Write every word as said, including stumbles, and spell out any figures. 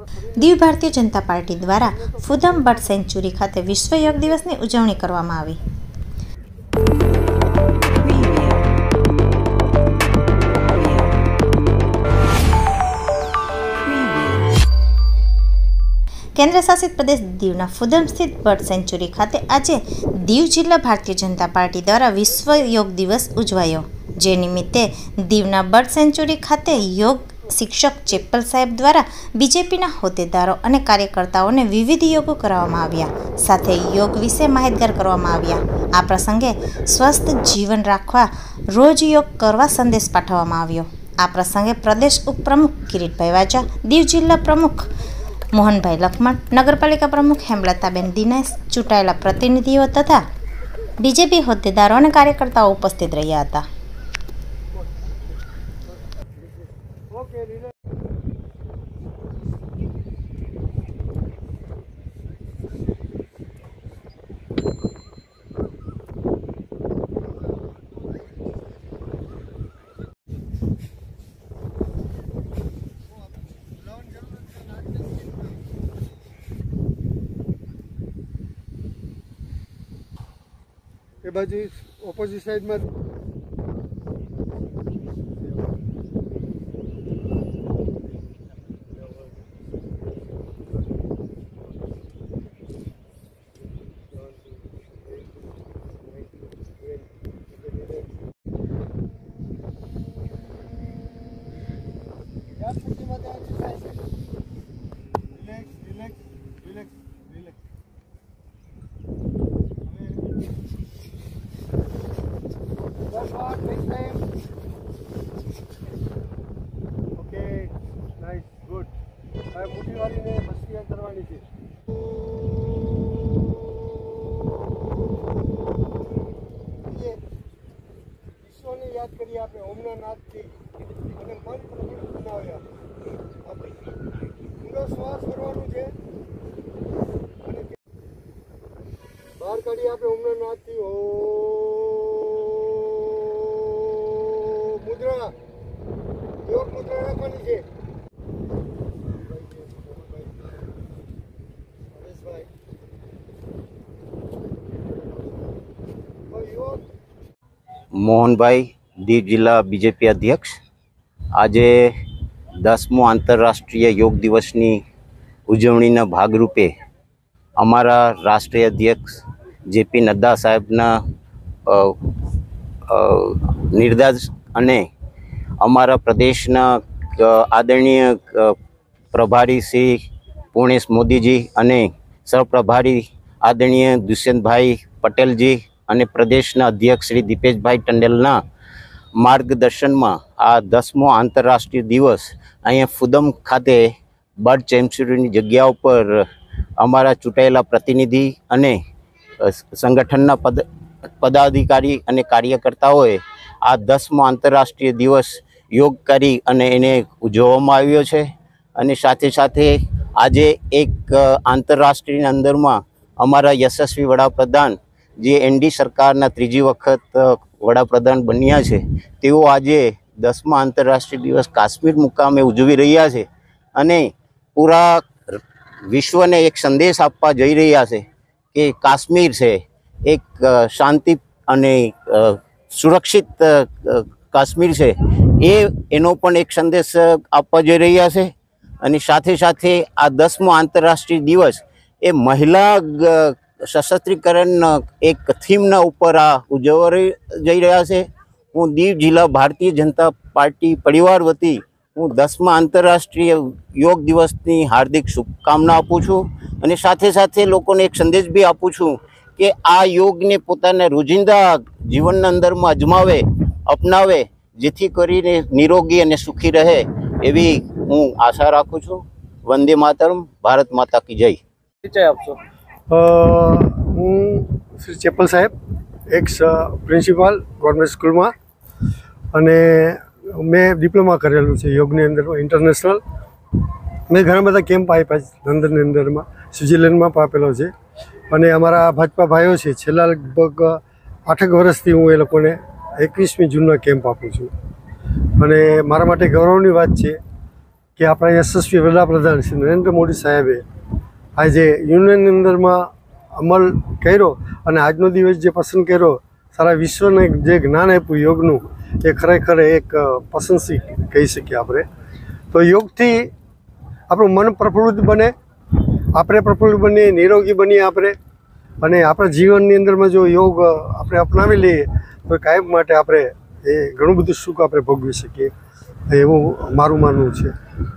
Diu Bharatiya Janata party દ્વારા ફુદમ bird sanctuary ખાતે વિશ્વ યોગ દિવસની ઉજવણી કરવામાં આવી। કેન્દ્ર શાસિત પ્રદેશ દીવના ફુદમ સ્થિત બર્ડ સેન્ચુરી ખાતે આજે દીવ જિલ્લા ભારતીય જનતા પાર્ટી દ્વારા વિશ્વ યોગ દિવસ ઉજવાયો, જે નિમિત્તે દીવના બર્ડ સેન્ચુરી ખાતે યોગ શિક્ષક ચેપ્પલ સાહેબ દ્વારા બીજેપીના હોદ્દેદારો અને કાર્યકર્તાઓને વિવિધ યોગો કરાવવામાં આવ્યા, સાથે યોગ વિશે માહિતગાર કરવામાં આવ્યા। આ પ્રસંગે સ્વસ્થ જીવન રાખવા રોજ યોગ કરવા સંદેશ પાઠવવામાં આવ્યો। આ પ્રસંગે પ્રદેશ ઉપપ્રમુખ કિરીટભાઈ વાજા, દીવ જિલ્લા પ્રમુખ મોહનભાઈ લખમણ, નગરપાલિકા પ્રમુખ હેમલતાબેન દિનેશ, ચૂંટાયેલા પ્રતિનિધિઓ તથા બીજેપી હોદ્દેદારો અને કાર્યકર્તાઓ ઉપસ્થિત રહ્યા હતા। એ બાજુ ઓપોઝિટ સાઈડમાં મોટી વાળીને મસ્તી કરવાની છે। વિશ્વને યાદ કરીએ આપણે ઓમના નાદથી અને મન પ્રફુલ્લિત બનાવ્યા। ઊંડો શ્વાસ કરવાનું છે અને બહાર કાઢીએ આપણે ઓમના નાદથી। ઓ મુદ્રા, યોગ મુદ્રા રાખવાની છે। મોહનભાઈ, દીવ જિલ્લા બીજેપી અધ્યક્ષ। આજે દસમો આંતરરાષ્ટ્રીય યોગ દિવસની ઉજવણીના ભાગરૂપે અમારા રાષ્ટ્રીય અધ્યક્ષ જેપી નડ્ડા સાહેબના નિર્દેશ અને અમારા પ્રદેશના આદરણીય પ્રભારી શ્રી પૂર્ણેશ મોદીજી અને સહપ્રભારી આદરણીય દુષ્યંતભાઈ પટેલજી અને પ્રદેશના અધ્યક્ષ શ્રી દીપેશભાઈ ટંડેલના માર્ગદર્શનમાં આ દસમો આંતરરાષ્ટ્રીય દિવસ અહીંયા ફુદમ ખાતે બર્ડ સેન્ચુરીની જગ્યા ઉપર અમારા ચૂંટાયેલા પ્રતિનિધિ અને સંગઠનના પદ પદાધિકારી અને કાર્યકર્તાઓએ આ દસમો આંતરરાષ્ટ્રીય દિવસ યોગ કરી અને એને ઉજવવામાં આવ્યો છે। અને સાથે સાથે આજે એક આંતરરાષ્ટ્રીય અંદરમાં અમારા યશસ્વી વડાપ્રધાન જે એનડી સરકારના ત્રીજી વખત વડાપ્રધાન બન્યા છે, તેઓ આજે દસમા આંતરરાષ્ટ્રીય દિવસ કાશ્મીર મુકામે ઉજવી રહ્યા છે અને પૂરા વિશ્વને એક સંદેશ આપવા જઈ રહ્યા છે કે કાશ્મીર છે એક શાંતિ અને સુરક્ષિત કાશ્મીર છે, એ એનો પણ એક સંદેશ આપવા જઈ રહ્યા છે। અને સાથે સાથે આ દસમો આંતરરાષ્ટ્રીય દિવસ એ મહિલા સશસ્ત્રીકરણ એક થીમના ઉપર આ ઉજવવા જઈ રહ્યા છે। હું દીવ જિલ્લા ભારતીય જનતા પાર્ટી પરિવાર વતી હું દસમા આંતરરાષ્ટ્રીય યોગ દિવસની હાર્દિક શુભકામના આપું છું અને સાથે સાથે લોકોને એક સંદેશ બી આપું છું કે આ યોગને પોતાના રોજિંદા જીવનના અંદરમાં અજમાવે, અપનાવે, જેથી કરીને નિરોગી અને સુખી રહે એવી હું આશા રાખું છું। વંદે માતરમ, ભારત માતા કી જય। પરિચય આપશો? હું શ્રી ચેપ્પલ સાહેબ, એક્સ પ્રિન્સિપાલ ગવર્મેન્ટ સ્કૂલમાં, અને મેં ડિપ્લોમા કરેલું છે યોગની અંદર ઇન્ટરનેશનલ। મેં ઘણા બધા કેમ્પ આપ્યા છે લંડનની અંદરમાં, સ્વિટ્ઝરલેન્ડમાં પણ આપેલો છે। અને અમારા ભાજપા ભાઈઓ છે, છેલ્લા લગભગ આઠેક વર્ષથી હું એ લોકોને એકવીસમી જૂનના કેમ્પ આપું છું અને મારા માટે ગૌરવની વાત છે કે આપણા યશસ્વી વડાપ્રધાન શ્રી નરેન્દ્ર મોદી સાહેબે આજે યુનિયનની અંદરમાં અમલ કર્યો અને આજનો દિવસ જે પસંદ કર્યો, સારા વિશ્વને જે જ્ઞાન આપ્યું યોગનું, એ ખરેખર એક પસંદસી કહી શકીએ આપણે. તો યોગથી આપણું મન પ્રફુલ્લિત બને, આપણે પ્રફુલ્લિત બનીએ, નિરોગી બનીએ આપણે, અને આપણા જીવનની અંદરમાં જો યોગ આપણે અપનાવી લઈએ તો કાયમ માટે આપણે એ ઘણું બધું સુખ આપણે ભોગવી શકીએ, એવું મારું માનવું છે.